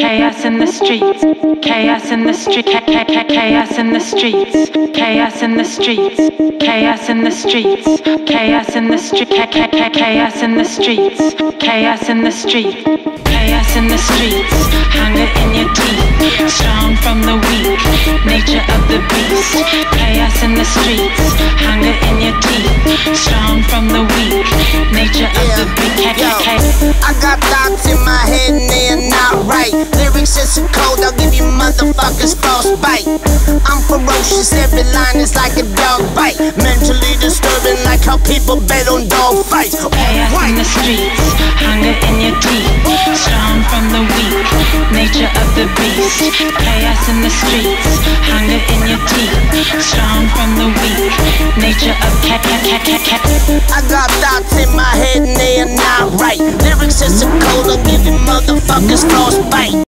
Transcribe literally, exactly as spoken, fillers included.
chaos in the streets, chaos in the street, chaos in the streets, chaos in the streets, chaos in the streets, chaos in the street, chaos in the streets, chaos in the street, chaos in the streets, hunger in your teeth, strong from the weak, nature of the beast, chaos in the streets, hunger in your teeth, strong from the weak, nature of the beast. I got thoughts in my head and they're not right. Lyrics just so cold, I'll give you motherfuckers frostbite. I'm ferocious, every line is like a dog bite. Mentally disturbing, like how people bet on dog fights. Chaos in the streets, hunger in your teeth, strong from the weak, nature of the beast. Chaos in the streets, hunger in your teeth, strong from the weak, nature of cat cat cat cat cat. I got thoughts in my head and they are not right. Lyrics just so cold, I'll give you motherfuckers frostbite.